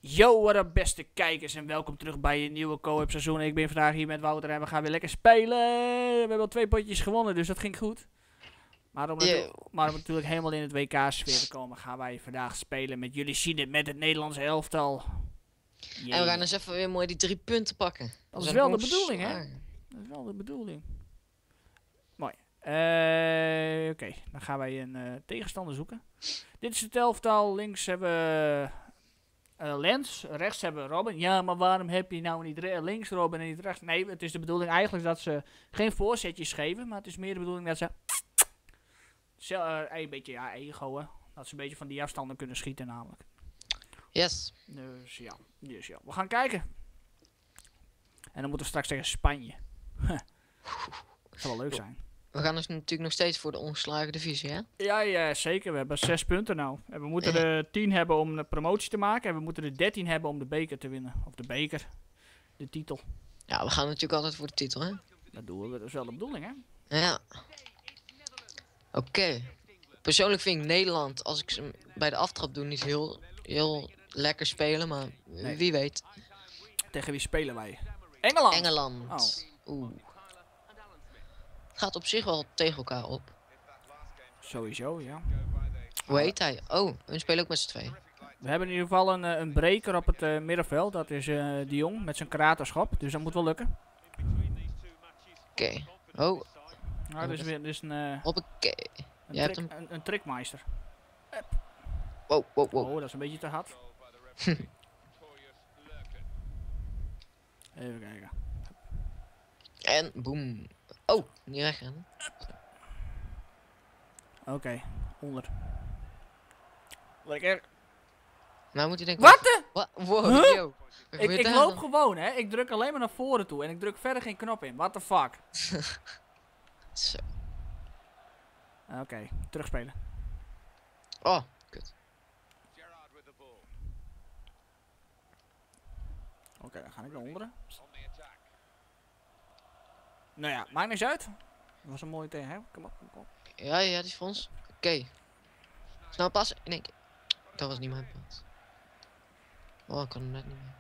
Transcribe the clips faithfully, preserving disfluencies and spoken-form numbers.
Yo, wat up beste kijkers en welkom terug bij een nieuwe co-op seizoen. Ik ben vandaag hier met Wouter en we gaan weer lekker spelen. We hebben al twee potjes gewonnen, dus dat ging goed. Maar om, Yeah. maar om natuurlijk helemaal in het W K-sfeer te komen, gaan wij vandaag spelen met jullie zien het met het Nederlandse elftal. Yeah. En we gaan eens even weer mooi die drie punten pakken. Dat is wel de bedoeling, hè? Dat is wel de bedoeling. Mooi. Uh, Oké, okay. Dan gaan wij een uh, tegenstander zoeken. Dit is het elftal. Links hebben we uh, Lens. Rechts hebben we Robin. Ja, maar waarom heb je nou niet links Robin en niet rechts? Nee, het is de bedoeling eigenlijk dat ze geen voorzetjes geven. Maar het is meer de bedoeling dat ze... Uh, een beetje, ja, ego, hè. Dat ze een beetje van die afstanden kunnen schieten namelijk. Yes. Dus ja, dus ja. We gaan kijken. En dan moeten we straks tegen Spanje. Dat zal wel leuk zijn. We gaan dus natuurlijk nog steeds voor de ongeslagen divisie, hè? Ja, ja, zeker. We hebben zes punten nou. En we moeten er tien hebben om de promotie te maken. En we moeten er dertien hebben om de beker te winnen. Of de beker. De titel. Ja, we gaan natuurlijk altijd voor de titel, hè? Dat doen we. Dat is wel de bedoeling, hè? Ja. Oké. Okay. Persoonlijk vind ik Nederland, als ik ze bij de aftrap doe, niet heel, heel lekker spelen. Maar nee. Wie weet. Tegen wie spelen wij? Engeland. Engeland. Oh. Oeh. Gaat op zich wel tegen elkaar op. Sowieso, ja. Hoe heet hij? Oh, we spelen ook met z'n tweeën. We hebben in ieder geval een, een breker op het uh, middenveld. Dat is uh, de Jong met zijn karaterschap. Dus dat moet wel lukken. Oké. Okay. Oh. Nou, dus weer dus een... Uh, Hoppakee. Een, trik, hem... een, een trickmeister. Wow, wow, wow. Oh, dat is een beetje te hard. Even kijken. En boem. Oh, niet weggaan. Oké, okay, honderd. Lekker. Nou moet je denken... Wat de? Wa wow, huh? yo. Ik, ik loop dan? gewoon, hè. Ik druk alleen maar naar voren toe. En ik druk verder geen knop in. What the fuck? Zo. Oké, okay, terugspelen. Oh, kut. Oké, okay, dan ga ik naar onderen. Nou ja, maakt niks uit. Dat was een mooie tegen, hè? Kom op, kom op. Ja, ja, die is voor ons. Oké. Okay. Snel passen. In één keer. Dat was niet mijn pas. Oh, ik kan hem net niet meer.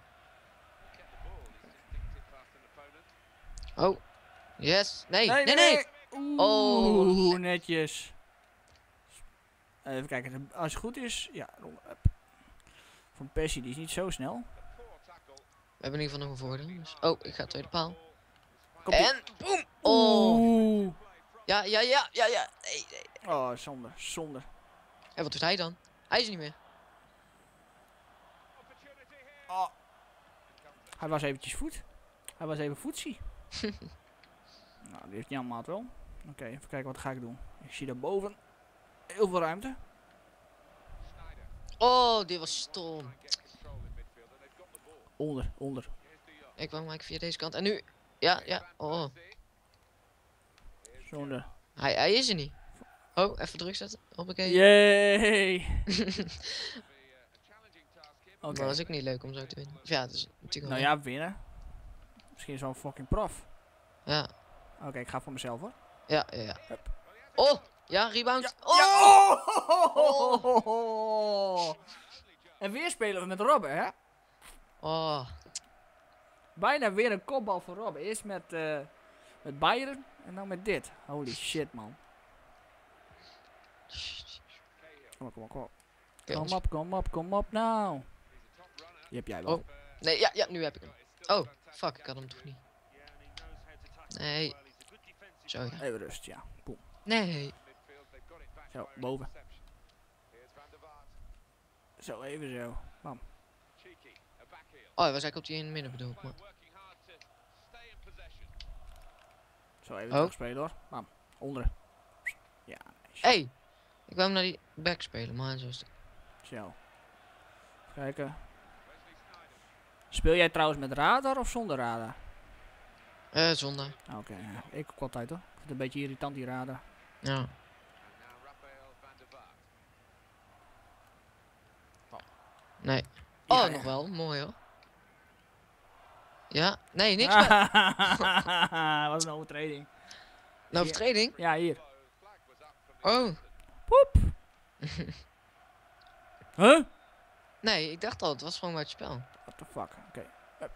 Oh. Yes. Nee, nee, nee. nee. Oeh, oh, netjes. Even kijken, als het goed is. Ja, Van Persie, die is niet zo snel. We hebben in ieder geval nog een voordeel. Dus. Oh, ik ga tweede paal. Komt en boem! Oh! Oeh. Ja, ja, ja, ja, ja. Nee, nee, nee. Oh, zonde, zonde. En wat doet hij dan? Hij is er niet meer. Oh. Hij was eventjes voet. Hij was even voetsie. Nou, die heeft Jan Maat wel. Oké, okay, even kijken wat ga ik doen. Ik zie daarboven heel veel ruimte. Oh, dit was stom. Onder, onder. Ik wou maar via deze kant. En nu... Ja, ja. Oh. Zonde. Hij, hij is er niet. Oh, even druk zetten. Hoppakee. Yay! Okay. Dat was ook niet leuk om zo te winnen. Of ja, het is natuurlijk nou ja, winnen. Misschien zo'n fucking prof. Ja. Oké, okay, ik ga voor mezelf hoor. Ja, ja, ja. Hup. Oh! Ja, rebound. Ja, oh! Ja, oh! Oh! Oh! En weer spelen we met Robben, hè? Oh. Bijna weer een kopbal voor Robben. Eerst met, uh, met Bayern en dan met dit. Holy shit, man. Kom op, kom op, kom op. Kom op, kom op, kom op nou. Die heb jij wel. Oh. Nee, ja, ja, nu heb ik hem. Oh, fuck, ik had hem toch niet. Nee. Zo, ja. Even rust, ja. Boom. Nee. Zo, boven. Zo, even zo. Bam. Oh, hij was eigenlijk op die in het midden bedoeld, maar... Zo, even oh. terugspelen hoor. Bam. Onder. Ja, nice. Hey! Ik wou hem naar die back spelen, maar zo is het. Zo. Kijken. Speel jij trouwens met radar of zonder radar? Eh, uh, zonder. Oké, okay, ja. Ik ook altijd hoor. Ik vind het een beetje irritant die radar. Ja. Nee. Oh, ja, nog ja. wel. Mooi hoor. Ja. Nee, niks meer. Wat een overtreding. Een overtreding? Ja, hier. Oh. Poep. Huh? Nee, ik dacht al, het was gewoon bij het spel. What the fuck? Oké. Okay.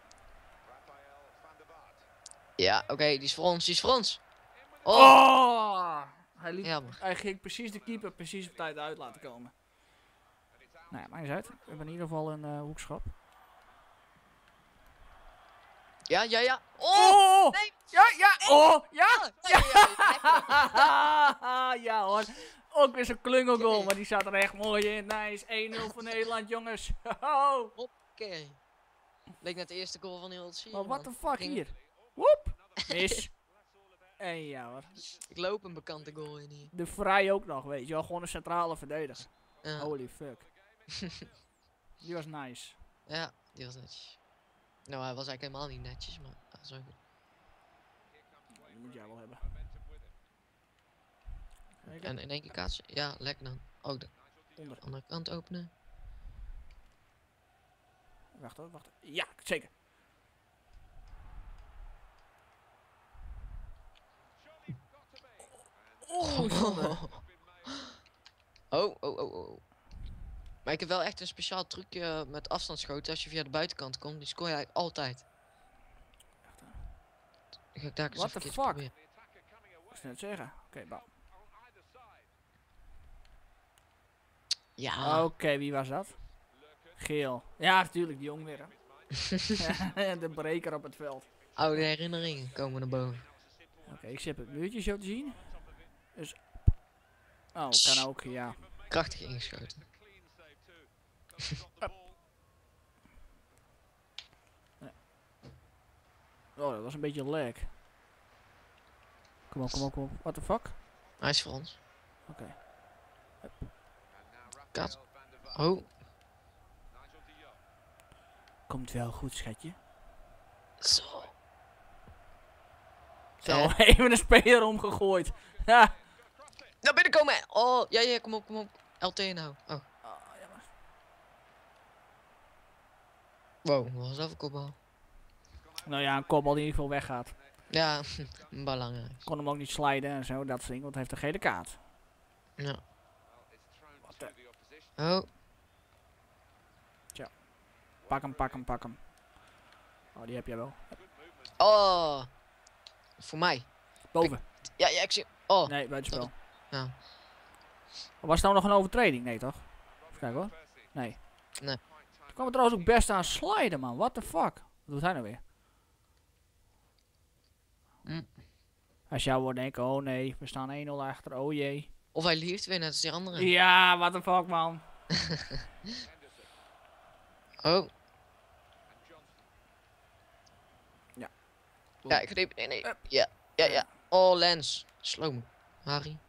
Ja, oké, okay, die is voor ons, die is voor ons. Oh! oh! Hij, liet, Jammer. hij ging precies de keeper precies op tijd uit laten komen. Nou ja, maakt niet uit. We hebben in ieder geval een uh, hoekschop. Ja, ja, ja. Oh! Oh! Nee! Ja, ja! Oh! Ja! Ja! Ja, ja, ja, ja hoor. Ook weer zo'n klungelgoal, maar die zat er echt mooi in. Nice. één nul voor Nederland, jongens. Oké. Okay. Leek net de eerste goal van heel het zien. Maar what the fuck Ging... hier? Woep! Mis. En ja hoor. Ik loop een bekante goal in hier. De Vrij ook nog, weet je wel. Gewoon een centrale verdediger. Ja. Holy fuck. Die was nice. Ja, die was netjes. Nou, hij was eigenlijk helemaal niet netjes, maar ah, zo goed. Die moet jij wel hebben. En in één keer kaatsen? Ja, lekker dan. Ook de Onder. andere kant openen. Wacht hoor, wacht. Ja, zeker. Oh, oh, oh, oh, oh. Maar ik heb wel echt een speciaal trucje met afstandsschoten. Als je via de buitenkant komt, die scoor je eigenlijk altijd. Dan ga ik daar eens What even the een fuck? proberen. Ik zou net zeggen. Oké, okay, bam. Ja. Oké, okay, wie was dat? Geel. Ja, natuurlijk, die jong weer. Hè. De breker op het veld. Oude herinneringen komen naar boven. Oké, okay, ik zit het muurtje zo te zien. Dus... Oh, kan ook, ja. Krachtig ingeschoten. Oh, dat was een beetje lag. Kom op, kom op, kom op. What the fuck? Hij is voor ons. Oké. Okay. Kaat. Oh. Komt wel goed, schatje. Zo. Zo, eh. even een speler omgegooid. Ja. Naar binnen komen! Oh, ja, ja, kom op, kom op. L T nou. Oh. Oh, jammer. Wow, wat was dat voor kopbal? Nou ja, een kopbal die in ieder geval weggaat. Ja, belangrijk. Kon hem ook niet sliden en zo, dat soort dingen, want hij heeft een gele kaart. Ja. Wat de... Oh. Tja. Pak hem, pak hem, pak hem. Oh, die heb jij wel. Oh. Voor mij. Boven. Ja, ja, ik zie. Oh. Nee, buitenspel. Ja. Was het nou nog een overtreding? Nee, toch? Even kijken hoor. Nee. Nee. Er kwam er trouwens ook best aan sliden, man. What the fuck? Wat doet hij nou weer? Mm. Als jou wordt denken, oh nee, we staan één nul achter, oh jee. Of hij lieft weer net als die andere. Ja, what the fuck, man. Oh. Ja. Ja, ik ga even... Nee, nee. Ja, ja, ja. Oh, Lens. Slow me. Harry.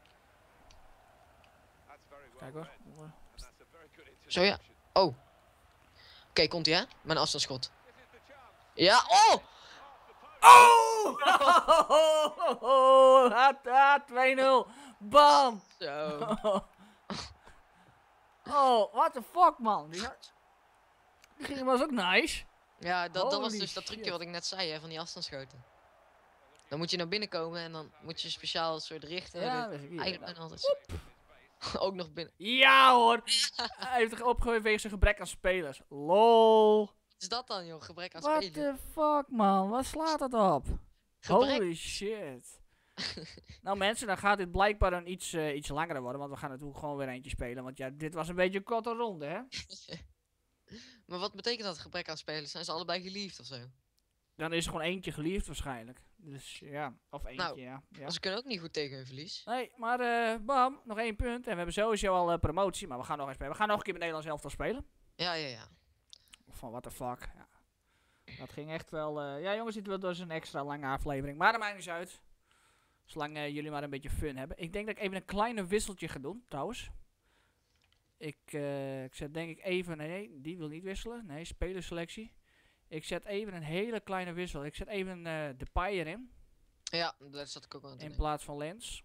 Kijk hoor. Zo ja. Oh. Oké, okay, komt ie hè? Mijn afstandsschot. Ja, oh! Oh! Ha, twee nul. Bam! Zo. Oh, what the fuck, man. Die, die ging was ook nice. Ja, dat, dat was Holy dus dat trucje shit. wat ik net zei hè, van die afstandsschoten. Dan moet je naar binnen komen en dan moet je speciaal een soort richten. Ja, de, dat is hier, eigenlijk dan. bijna altijd. Ook nog binnen. Ja hoor. Hij heeft opgegeven wegens zijn gebrek aan spelers. Lol. Wat is dat dan joh? Gebrek aan What spelen. the fuck, man. Wat slaat het op? Gebrek. Holy shit. Nou mensen, dan gaat dit blijkbaar een iets, uh, iets langer worden. Want we gaan natuurlijk gewoon weer eentje spelen. Want ja, dit was een beetje een korte ronde, hè? Maar wat betekent dat gebrek aan spelers? Zijn ze allebei geliefd of zo? Dan is er gewoon eentje geliefd waarschijnlijk. Dus ja, of eentje, Nou, ja. ja. Maar ze kunnen ook niet goed tegen hun verlies. Nee, maar uh, bam, nog één punt. En we hebben sowieso al uh, promotie, maar we gaan nog eens spelen. We gaan nog een keer met Nederlands elftal spelen. Ja, ja, ja. Van what the fuck. Ja. Dat ging echt wel... Uh, ja jongens, dit wordt dus een extra lange aflevering. Maar dat maakt niet uit. Zolang uh, jullie maar een beetje fun hebben. Ik denk dat ik even een kleine wisseltje ga doen, trouwens. Ik, uh, ik zet denk ik even... Nee, die wil niet wisselen. Nee, spelerselectie. Ik zet even een hele kleine wissel. Ik zet even uh, de Depay erin. Ja, daar zat ik ook aan te In denken. plaats van Lens.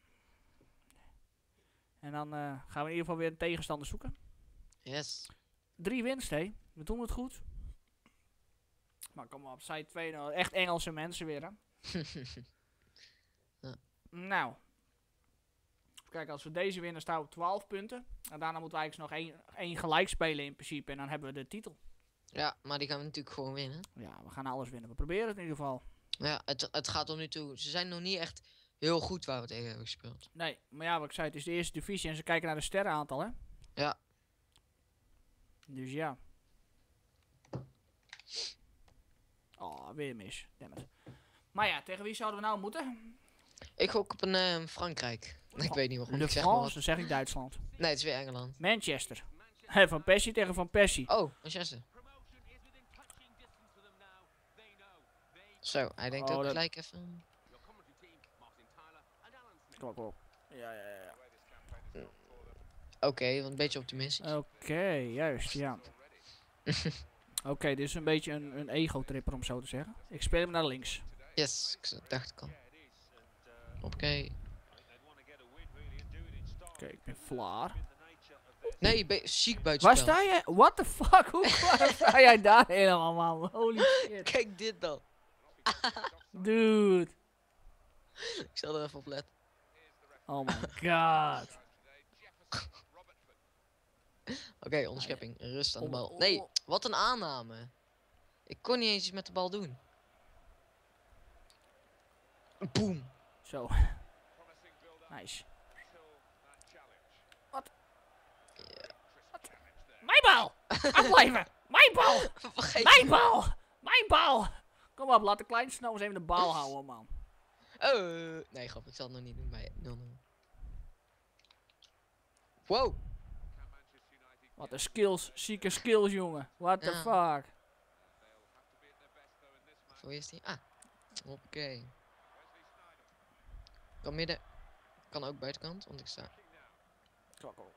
En dan uh, gaan we in ieder geval weer een tegenstander zoeken. Yes. Drie winst, hé. We doen het goed. Maar kom op, zij twee nul. Echt Engelse mensen weer, hè. Ja. Nou. Kijk, als we deze winnen staan we op twaalf punten. En daarna moeten we eigenlijk nog één, één gelijk spelen in principe. En dan hebben we de titel. Ja, maar die gaan we natuurlijk gewoon winnen. Ja, we gaan alles winnen. We proberen het in ieder geval. Ja, het, het gaat tot nu toe. Ze zijn nog niet echt heel goed waar we tegen hebben gespeeld. Nee, maar ja, wat ik zei, het is de eerste divisie en ze kijken naar de sterrenaantal, hè? Ja. Dus ja. Oh, weer mis. Damn it. Maar ja, tegen wie zouden we nou moeten? Ik gok op een uh, Frankrijk. Nee, ik weet niet waarom. De Ik zeg maar France, wat. dan zeg ik Duitsland. Nee, het is weer Engeland. Manchester. Van Persie tegen Van Persie. Oh, Manchester. Zo, hij denkt Oh, ook dat- gelijk even. Klok op. Ja, ja, ja. Oké, okay, want een beetje optimistisch. Oké, juist, ja. Oké, dit is een beetje een, een ego-tripper om zo te zeggen. Ik speel hem naar links. Yes, ik dacht ik al. Oké. Oké, ik ben Vlaar. Nee, be ziek Waar buitenspel. sta jij? What the fuck? Hoe waar sta jij daar helemaal, man? Holy shit. Kijk dit dan. Dude. Ik zal er even op letten. Oh my god. Oké, okay, onderschepping. Rust aan de bal. Nee, wat een aanname. Ik kon niet eens iets met de bal doen. Boom. Zo. Nice. Wat? Ja. Wat? Mijn bal! Afblijven! Mijn bal! Vergeet Mijn bal! Mijn bal! Kom op, laat de kleine snel eens even de bal houden, man. Oh, nee, grap, ik zal het nog niet doen bij nul nul. Wow. Wat een skills, zieke skills, jongen. What the Ja. fuck? Zo is die. Ah. Oké. Okay. Kan midden. Kan ook buitenkant, want ik sta. Klok op.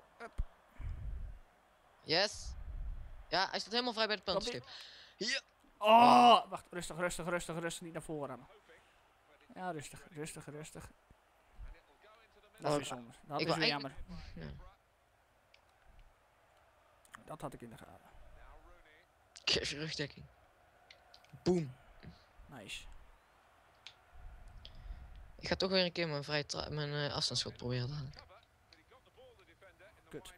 Yes. Ja, hij staat helemaal vrij bij de penaltystip. Ja. Oh, wacht, rustig, rustig, rustig, rustig, niet naar voren rammen. Ja, rustig, rustig, rustig. Dat is weer zonde. Dat ik is wil weer eigenlijk- jammer. Ja. Dat had ik in de gaten. Geef je rugdekking. Boom. Nice. Ik ga toch weer een keer mijn vrije tra- mijn uh, afstandsschot proberen dadelijk. Kut.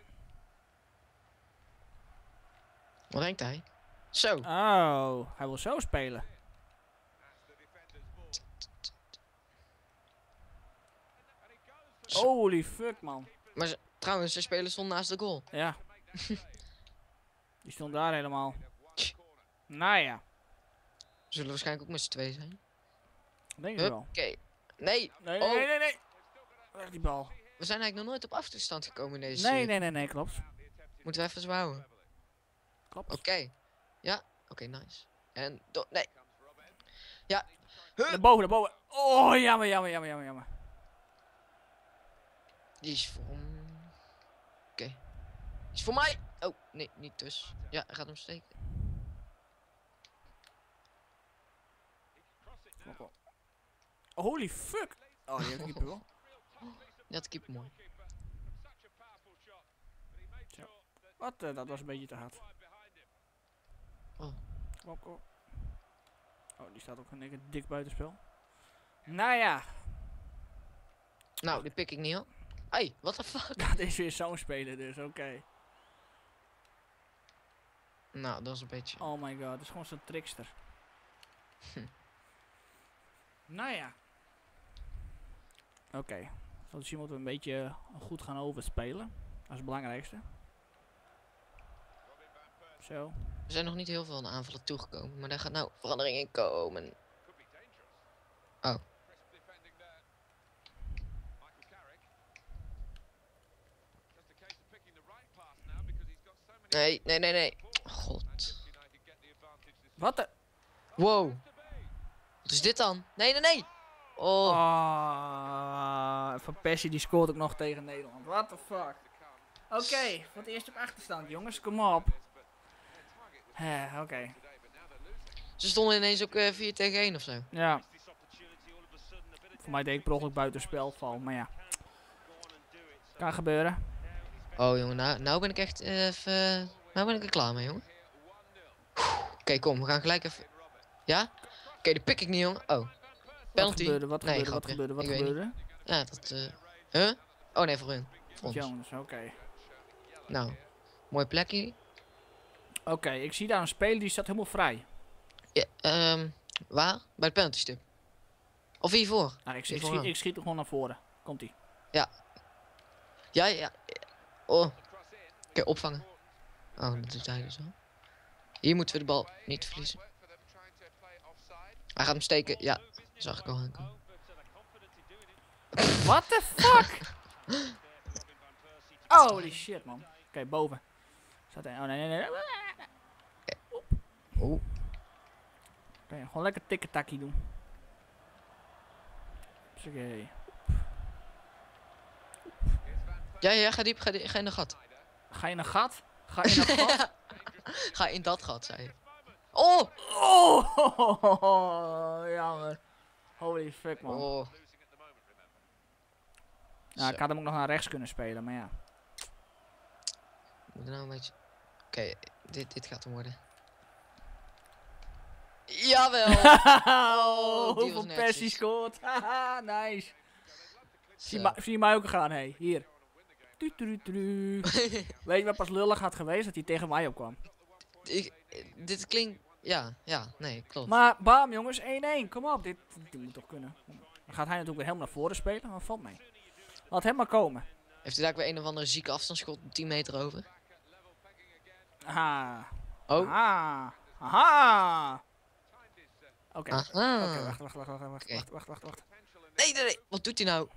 Wat denkt hij? Zo. Oh, hij wil zo spelen. Zo. Holy fuck, man. Maar ze, trouwens, ze spelen stond naast de goal. Ja. Die stond daar helemaal. Nou ja, We zullen waarschijnlijk ook met z'n twee zijn. denk ik wel. Oké. Nee. Nee, Oh. nee, nee, nee. Weg die bal. We zijn eigenlijk nog nooit op achterstand gekomen in deze Nee, serie. nee, nee, nee, klopt. Moeten we even zwaar. Klopt. Oké. Ja. Oké, nice. En do nee. Ja. Huh. Naar boven, naar boven. Oh, jammer, jammer, jammer, jammer, jammer. Die is voor hem. Oké. Die is voor mij. Oh, nee, niet dus. Ja, hij gaat hem steken. Klop op. Holy fuck. Oh, die heeft een keeper wel. Ja, het keeper mooi. Wat, uh, dat was een beetje te hard. Oh. Klop op. Oh, die staat ook een keer dik buitenspel. Nou ja. Nou, die pik ik niet op. Hey, what the fuck? Dat is weer zo'n speler dus, oké. Okay. Nou, dat is een beetje. Oh my god, dat is gewoon zo'n trickster. Hm. Nou ja. Oké. Okay. Zo te zien moeten we een beetje uh, goed gaan overspelen. Dat is het belangrijkste. Zo. Er zijn nog niet heel veel aan aanvallen toegekomen, maar daar gaat nou verandering in komen. Oh. Nee, nee, nee, nee. God. Wat de? Wow. Wat is dit dan? Nee, nee, nee. Oh. Oh. Van Persie die scoort ook nog tegen Nederland. What the fuck. Oké, okay, voor het eerst op achterstand jongens, kom op. Eh, Oké. Okay. Ze stonden ineens ook uh, vier tegen één of zo. Ja. Voor mij deed ik per ongeluk buitenspel val, maar ja. Kan gebeuren. Oh jongen, nou, nou ben ik echt uh, even... Nou ben ik er klaar mee, jongen. Oké, okay, kom, we gaan gelijk even... Ja? Oké, okay, die pik ik niet, jongen. Oh. Penalty. Wat gebeurde, wat nee, gebeurde, wat gebeurde, wat ik weet gebeurde? niet. Ja, dat... Uh... Huh? Oh nee, voor hun. Voor ons. Jones, oké. Okay. Nou, mooi plekje. Oké, okay, ik zie daar een speler die staat helemaal vrij. Ja, um, waar? Bij het penalty stip. Of hiervoor? Nou, ik, ik, schiet, ik schiet er gewoon naar voren. Komt ie. Ja. Ja, ja. Oh. Oké, okay, opvangen. Oh, dat doet hij dus wel. Hier moeten we de bal niet verliezen. Hij gaat hem steken. Ja, zag ik al aankomen. What the fuck? Holy shit, man. Oké, okay, boven. Staat er. Oh nee, nee, nee. Okay. Oeh. Okay, gewoon lekker tikketakkie doen. Oké. Okay. Ja, ja, ga diep, ga, diep, ga in de gat. Ga je in een gat? Ga je in een gat? Ga in dat gat, zei je. Oh! Oh, jammer. Holy fuck, man. Oh. Nou, ik had hem ook nog naar rechts kunnen spelen, maar ja. Moet nou een beetje... Oké, okay, dit, dit gaat hem worden. Jawel! Oh, hoeveel passie scoort. Haha, nice. Zie, ma zie je mij ook gaan, hé. Hey. Hier. Tu, tu, tu. Weet je wat pas lullig had geweest? Dat hij tegen mij opkwam. Ik, dit klinkt... Ja, ja, nee, klopt. Maar bam, jongens, één-één. Kom op, dit, dit moet toch kunnen. Dan gaat hij natuurlijk weer helemaal naar voren spelen, maar valt mee. Laat hem maar komen. Heeft hij daar weer een of andere zieke afstandsschot tien meter over? Aha. Oh. Aha. Aha. Oké. Okay. Okay, wacht, wacht, wacht, wacht, wacht, okay. wacht, wacht, wacht, wacht. Nee, nee, nee. Wat doet hij nou?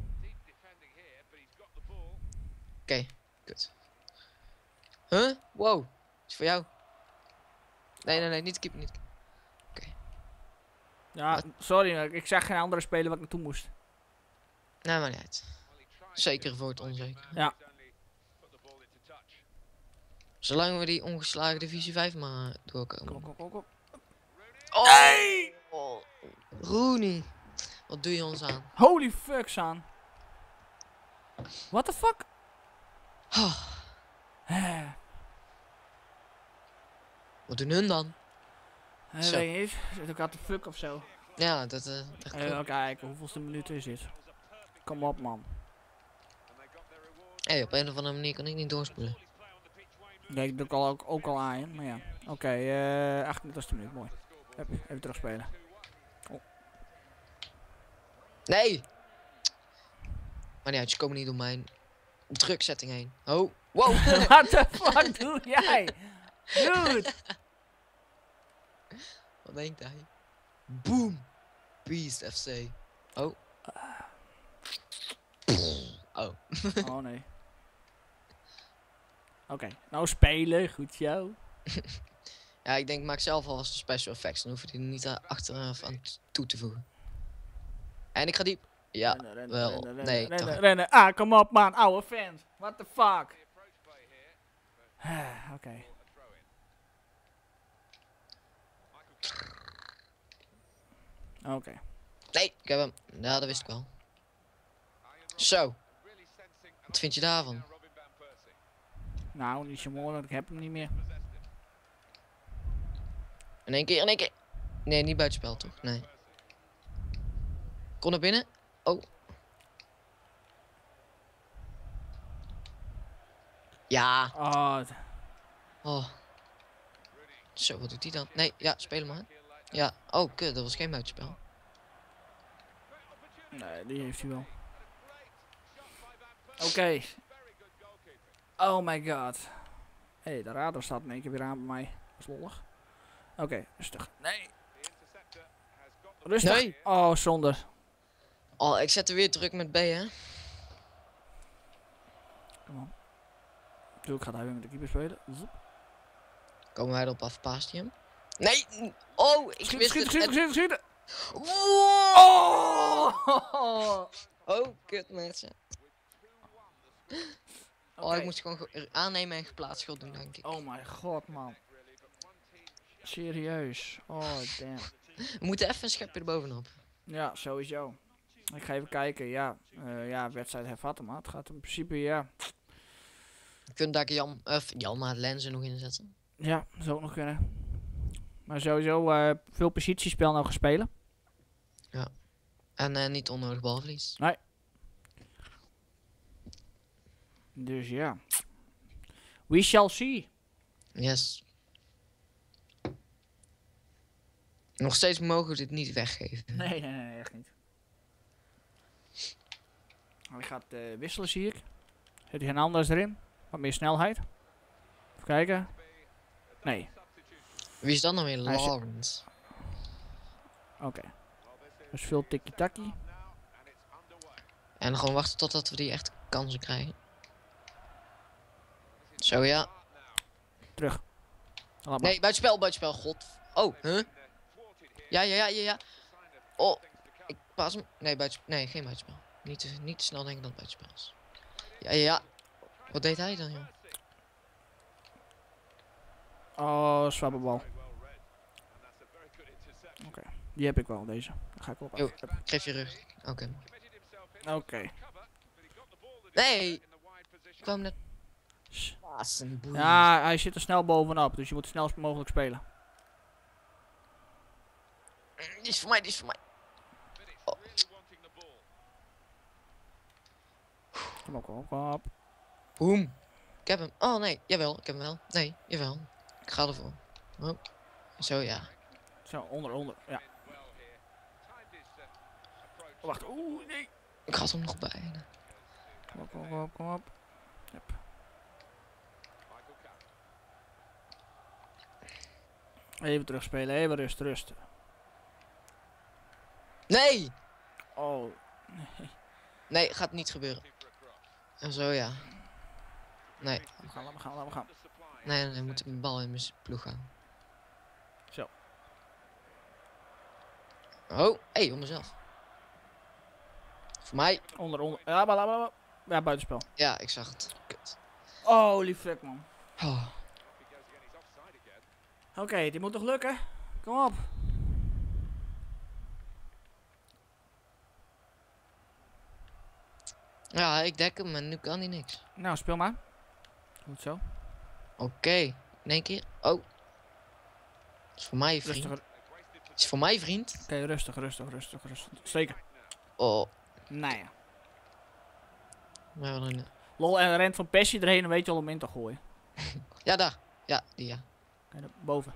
Oké, okay, kut. Huh? Wow. Is voor jou. Nee, nee, nee, niet keeper, niet keeper. Oké. Okay. Ja, wat? Sorry, ik zag geen andere speler waar ik naartoe moest. Nee, maar niet uit. Zeker voor het onzeker. Ja. Zolang we die ongeslagen divisie vijf maar doorkomen. Kom, kom, kom, kom. Oh! Nee! Oh. Rooney. Wat doe je ons aan? Holy fuck, son. What the fuck? Oh. Wat doen hun dan? Ik uh, weet niet. Zit ook aan de fuck of zo. Ja, dat... Uh, dat Even kijken, hoeveelste minuut is dit? Kom op, man. Hé, hey, op een of andere manier kan ik niet doorspoelen. Nee, ik doe al, ook, ook al aan, maar ja. Oké, okay, uh, achtentwintigste minuut, mooi. Hup, even terugspelen. Oh. Nee! Maar niet uit, ze komen niet door mijn drukzetting heen. Oh, wow! What the fuck doe jij? Dude! Wat denkt hij? Boom! Beast F C. Oh. Oh. Oh nee. Oké, okay. Nou spelen, goed zo. Ja, ik denk maak zelf alvast de special effects, dan hoef je die niet daar achteraf aan toe te voegen. En ik ga diep. Ja, rennen, rennen, wel. Rennen, nee, rennen, toch. rennen. Ah, kom op man, ouwe fans. What the fuck? Oké. Okay. Oké. Okay. Nee, ik heb hem. Ja, dat wist ik wel. Zo. Wat vind je daarvan? Nou, niet zo mooi, want ik heb hem niet meer. In één keer, in één keer. Nee, niet buitenspel toch? Nee. Kon er binnen? Oh. Ja. Oh. Oh. Zo, wat doet hij dan? Nee, ja, spelen maar. Ja. Oh, kut, dat was geen buitenspel. Nee, die heeft hij wel. Oké. Okay. Oh my god. Hé, hey, de radar staat in één keer weer aan bij mij. Dat is lollig. Oké, okay, rustig. Nee. Rustig. Nee. Oh, zonder. Oh, ik zet er weer druk met B, hè. Kom op. Doe, ik ga daar weer met de keeper spelen. Zoep. Komen wij erop af, paast hij hem? Nee! Oh, ik schiet, wist schiet, het. Schieten, schieten, schieten, Wow. Oh! Oh, kut mensen. Okay. Oh, ik moest gewoon aannemen en geplaatst schot doen, denk ik. Oh mijn god, man. Serieus. Oh, damn. We moeten even een schepje erbovenop. Ja, sowieso. Ik ga even kijken. Ja, uh, ja, wedstrijd hervatten, maar het gaat in principe, ja. Je kunt daar Jan, uh, Jan maar lenzen nog inzetten. Ja, zou ook nog kunnen. Maar sowieso uh, veel positiespel nou gespelen. Ja. En uh, niet onnodig balverlies. Nee. Dus ja. We shall see. Yes. Nog steeds mogen we dit niet weggeven. Nee, nee, nee, echt niet. Hij gaat uh, wisselen, zie ik. Zet hij een anders erin. Wat meer snelheid. Even kijken. Nee. Wie is dan nou weer? Hij is- Lawrence. Oké. Okay. Dus veel tikkie-takkie. En gewoon wachten totdat we die echt kansen krijgen. Zo ja. Terug. Laat maar. Nee, buitenspel, buitenspel. God. Oh, huh? Ja, ja, ja, ja, ja. Oh, ik pas hem. Nee, buitenspel. Nee, geen buitenspel. Niet te, niet te snel denken dat het buitenspel is. Ja, ja, ja. Wat deed hij dan, joh? Oh, zwakke bal. Oké, okay. Die heb ik wel, deze. Dan ga ik op. Yo, geef je rug. Oké. Okay. Oké. Okay. Nee! Ik kwam net... Pasen, ja, hij zit er snel bovenop, dus je moet snel mogelijk spelen. Die is voor mij, die is voor mij. Oh. Kom op, kom op, kom op. Boom. Ik heb hem. Oh nee, jawel, ik heb hem wel. Nee, jawel. Ik ga ervoor. Oh. Zo ja. Zo, onder, onder, ja. Oh, wacht, oeh, nee. Ik had hem nog bij. Kom op, kom op, kom op. Yep. Even terugspelen, even rust, rust. Nee! Oh, nee. Nee, gaat niet gebeuren. En zo ja. Nee. We gaan, laat we gaan, laat we gaan. Nee, nee, nee, moet een bal in mijn ploeg gaan. Zo. Oh, hé, hey, om mezelf. Voor mij. Onder, onder. Ja, maar laat maar. Ja, buitenspel. Ja, ik zag het. Kut. Holy fuck, man. Oh. Oké, okay, dit moet toch lukken? Kom op. Ja, ik dek hem en nu kan hij niks. Nou, speel maar. Goed zo. Oké, okay. in één keer. Oh. Is voor mij, vriend. Rustig. Is voor mij, vriend. Oké, okay, rustig, rustig, rustig, rustig. Zeker. Oh. Nou ja. Maar dan... Lol, en rent van Pessie erheen en weet je al om in te gooien. Ja, daar. Ja, die ja. Kijk, daar boven.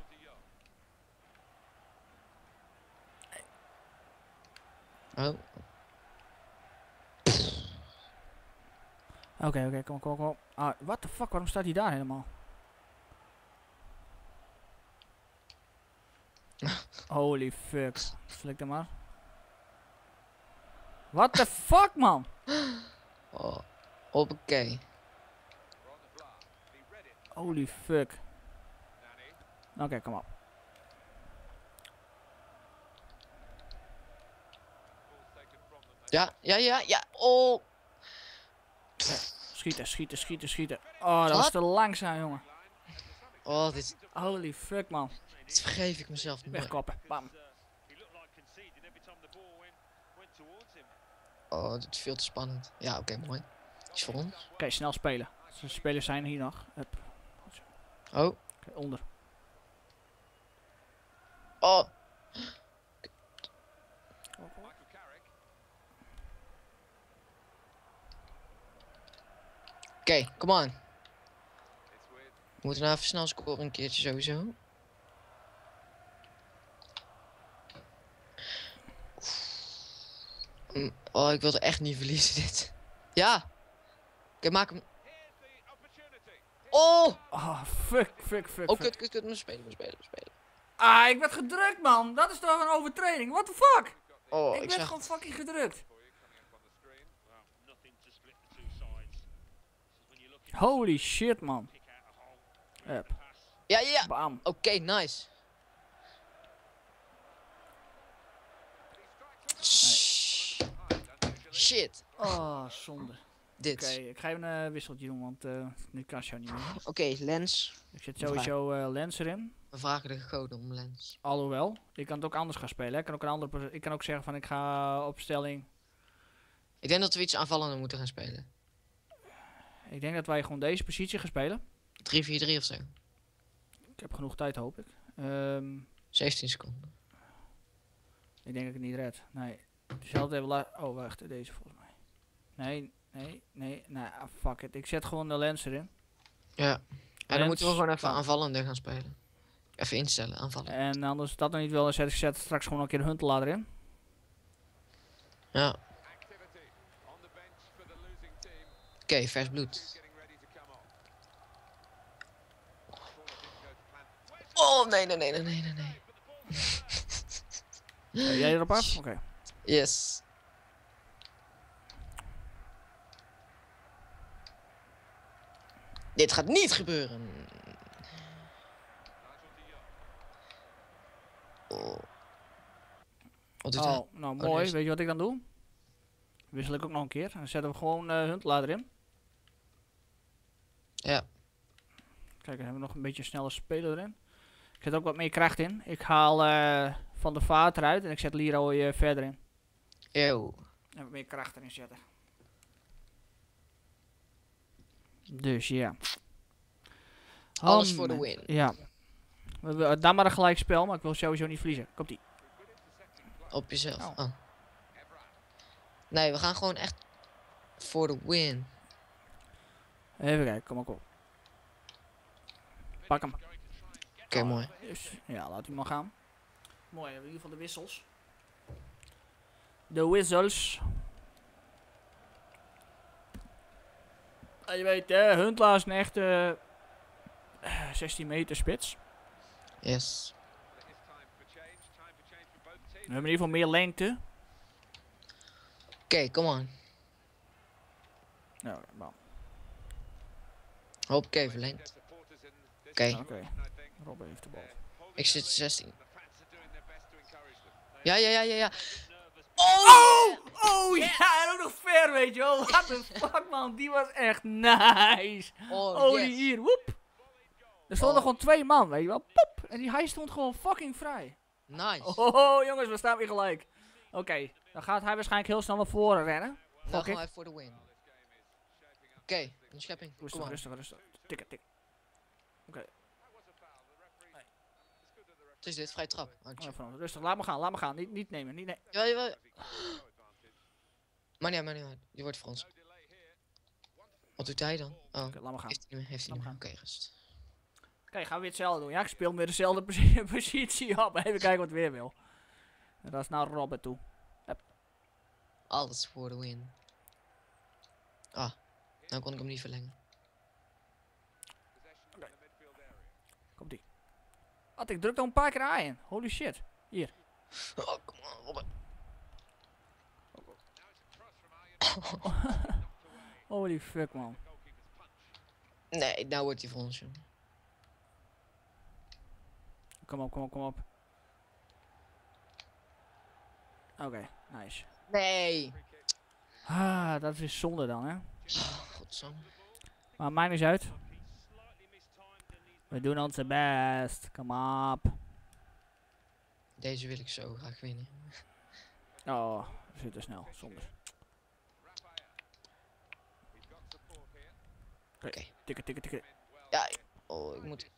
Oh. Oké, okay, oké, okay, kom, kom, kom. Ah, what the fuck, waarom staat hij daar helemaal? Holy fuck. Flik hem maar. What the fuck, man? Oh. Hoppakee. Holy fuck. Oké, okay, kom op. Ja, ja, ja, ja. Oh. Schieten, schieten, schieten, schieten. Oh, dat Wat? was te langzaam, jongen. Oh, dit, Holy fuck, man. dit vergeef ik mezelf niet meer. Wegkoppen, bam. Oh, dit is veel te spannend. Ja, oké, okay, mooi. Is voor ons. Oké, okay, snel spelen. De spelers zijn hier nog. Hup. Oh. Okay, onder. Oh. Oké, okay, come on. We moeten nou even snel scoren een keertje sowieso. Mm, oh, ik wilde echt niet verliezen dit. Ja. Oké, okay, maak hem. Oh! Oh, fuck, fuck, fuck. Oh, fuck. kut, kut, kut. Moet spelen, moet spelen, moet spelen. Ah, ik werd gedrukt, man. Dat is toch een overtreding? What the fuck? Oh, ik ik werd zag... gewoon fucking gedrukt. Holy shit, man. Yep. Ja, ja, ja. Bam. Oké, okay, nice. Shit. Oh, zonde. Dit. Oké, okay, ik ga even een uh, wisseltje doen, want uh, nu kan je niet meer. Oké, okay, lens. Ik zet sowieso uh, lens erin. We vragen de goden om lens. Alhoewel, je kan het ook anders gaan spelen. Hè? Ik kan ook een andere, ik kan ook zeggen van ik ga opstelling. Ik denk dat we iets aanvallender moeten gaan spelen. Ik denk dat wij gewoon deze positie gaan spelen. drie vier drie of zo. Ik heb genoeg tijd, hoop ik. Um, zeventien seconden. Ik denk dat ik het niet red. Nee. Hetzelfde hebben la- oh, wacht. Deze volgens mij. Nee. Nee, nee, nou, ah, fuck it. Ik zet gewoon de lens erin. Ja. En dan Lens, moeten we gewoon even bam. aanvallender gaan spelen. Even instellen, aanvallen. En anders dat nog niet wil, dan zet ik zet straks gewoon een keer een huntelaar erin. Ja. Oké, okay, vers bloed. Oh, nee, nee, nee, nee, nee, nee, nee. Uh, jij erop af? Oké. Okay. Yes. Dit gaat niet gebeuren. Oh. Wat doet hij? Oh, nou mooi. nee, is- Weet je wat ik dan doe? Wissel ik ook nog een keer. Dan zetten we gewoon uh, huntelaar erin. Ja. Kijk, dan hebben we nog een beetje snelle speler erin. Ik zet ook wat meer kracht in. Ik haal uh, Van de Vaart eruit en ik zet Leroy uh, verder in. Eeuw. En wat meer kracht erin zetten. Dus ja. Alles Oh, voor de man. win. Ja. We hebben dan maar een gelijk spel, maar ik wil sowieso niet verliezen. Komt ie. Op jezelf. Oh. Oh. Nee, we gaan gewoon echt voor de win. Even kijken, kom maar op. Pak hem. Oké, okay, mooi. Dus, ja, laat hij maar gaan. Mooi, we hebben in ieder geval de wissels. De wissels. En je weet, hè, Huntelaar is een echte uh, zestien meter spits. Yes. We hebben in ieder geval meer lengte. Oké, okay, come on. Nou, bam. Hoppakee, verlengd. Oké. Okay. Oké. Okay. Robben heeft de bal. Ik zit zestien. Ja, ja, ja, ja, ja. Oh! Oh ja, en ook nog ver, weet je wel. What the fuck, man. Die was echt nice. Oh, Oh, die yes. hier. Woep. Er stonden Oh. gewoon twee man, weet je wel. Pop. En die, hij stond gewoon fucking vrij. Nice. Oh, jongens, we staan weer gelijk. Oké, okay, dan gaat hij waarschijnlijk heel snel naar voren rennen. Dan Fuck gaan it. wij voor de win. Oké, okay, een schepping. Kom Rustig, aan. rustig, rustig. Tikken, tikken. Het is dit, vrij trap. Oh, Oh, van, rustig, laat me gaan, laat me gaan. Niet, niet nemen, niet nemen. ja, ja. Maar niet, maar niet, die wordt voor ons. Wat doet hij dan? Oh, Okay, laat me gaan. heeft hij niet meer, heeft hij Laat niet me meer. Oké, rust. Oké, okay, gaan we weer hetzelfde doen. Ja, ik speel weer dezelfde posi positie op. Even kijken wat het weer wil. En dat is naar Robert toe. Alles voor de win. Ah, nou kon ik hem niet verlengen. Komt ie. Wat, ik druk dan een paar keer A in. Holy shit. Hier. Oh, kom on, Robert. Holy fuck, man. Nee, nou wordt hij voor ons, jongen. Kom op, kom op, kom op. Oké, okay, nice. Nee. Ah, dat is zonde dan, hè. Oh, godzang. Maar maakt niet uit. We doen onze best. Kom op. Deze wil ik zo graag winnen. Oh, we zitten snel. Zonde. Oké, Oké. tikken, tikken, tikken. Ja, oh, ik moet...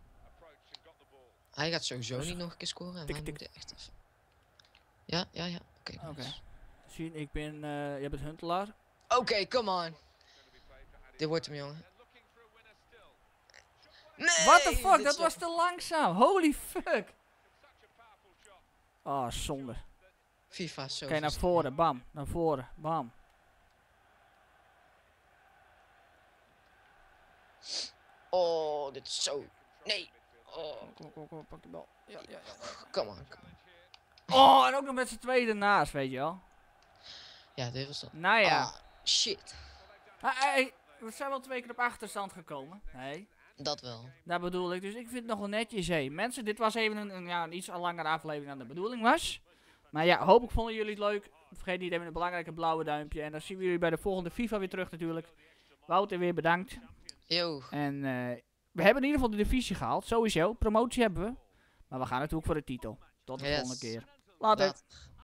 Hij gaat sowieso niet nog een keer scoren. En Tik, wij tik. moeten echt even... Ja, ja, ja. Oké. Oké. Okay, Zien, ik ben, uh, jij bent Huntelaar. Oké, okay, come on. Dit wordt hem, jongen. Nee, What the fuck, dit dat is was te langzaam. Holy fuck. Oh, zonde. Oké, FIFA is zo. okay, naar frustrerend. voren, bam. Naar voren, bam. Oh, dit is zo. Nee. Oh, Kom, kom, kom, pak de bal. Ja, ja, ja. come on. Come on. Oh, en ook nog met z'n tweeën ernaast, weet je wel. Ja, dit was dat. Nou ja. Ah, shit. Ah, hey, we zijn wel twee keer op achterstand gekomen. Nee. Dat wel. Dat bedoel ik, dus ik vind het nog wel netjes, hé. Mensen, dit was even een, een, ja, een iets langere aflevering dan de bedoeling was. Maar ja, hopelijk vonden jullie het leuk. Vergeet niet even een belangrijke blauwe duimpje. En dan zien we jullie bij de volgende FIFA weer terug natuurlijk. Wouter, weer bedankt. Yo. En uh, we hebben in ieder geval de divisie gehaald, sowieso. Promotie hebben we. Maar we gaan natuurlijk voor de titel. Tot de Yes. volgende keer. Later. Laat.